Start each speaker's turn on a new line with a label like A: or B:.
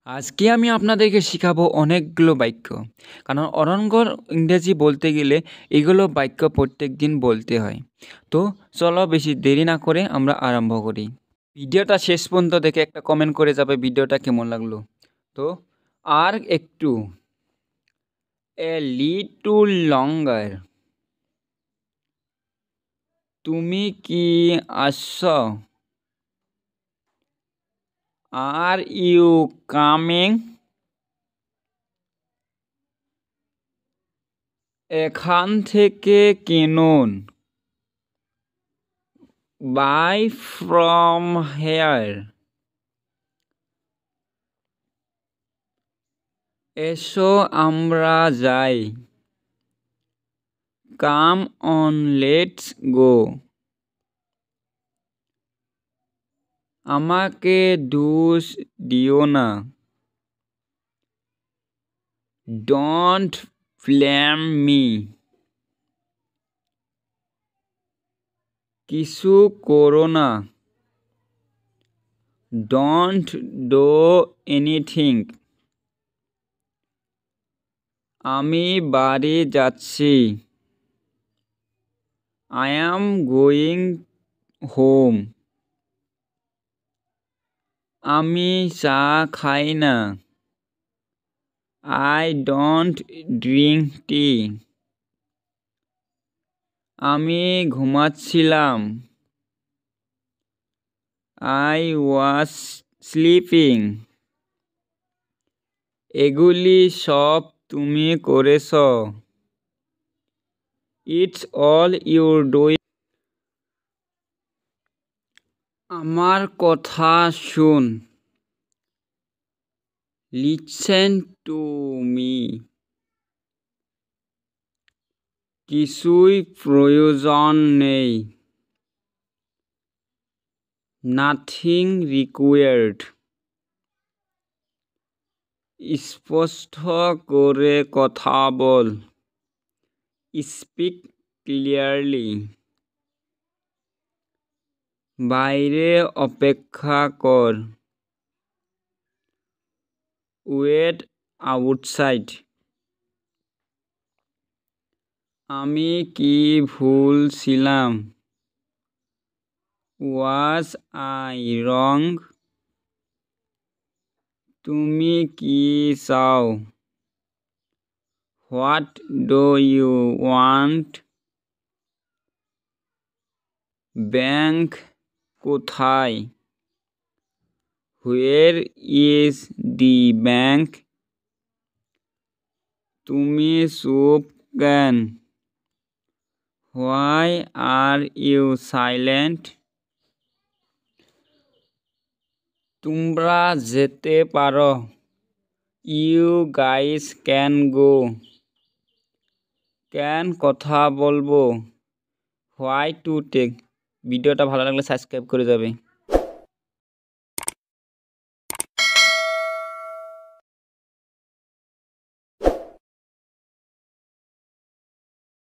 A: আজকে আমি আপনাদেরকে শিখাবো অনেকগুলো বাক্য। কারণ অরঙ্গর ইংরেজি বলতে গেলে এগুলো বাক্য প্রত্যেকদিন বলতে হয়। তো চলো বেশি দেরি না করে আমরা আরম্ভ করি। ভিডিওটা শেষ পর্যন্ত দেখে একটা কমেন্ট করে যাবে ভিডিওটা কেমন লাগলো। তো আর একটু এ লিটল লঙ্গার। তুমি কি আসছো? Are you coming? এখান থেকে কিনুন। Buy from here. এসো আমরা যাই। Come on let's go. আমাকে দোষ দিও না। Don't blame me. কিছু করো না। Don't do anything. আমি বাড়ি যাচ্ছি। I am going home. আমি চা খাই না। I don't drink tea. আমি ঘুমাচ্ছিলাম। I was sleeping. এগুলি সব তুমি করেছ। It's all your doing. আমার কথা শুন। Listen to me. কিছুই প্রয়োজন নেই। Nothing required. স্পষ্ট করে কথা বল। Speak clearly. বাইরে অপেক্ষা কর। Wait outside. আমি কি ভুল ছিলাম? Was I wrong? তুমি কি চাও? What do you want? Bank কোথায়? Where is the bank? তুমি চুপ কেন? Why are you silent? তোমরা যেতে পারো। You guys can go. কেন কথা বলবো? Why to talk. ভিডিওটা ভালো লাগলে সাবস্ক্রাইব করে যাবে।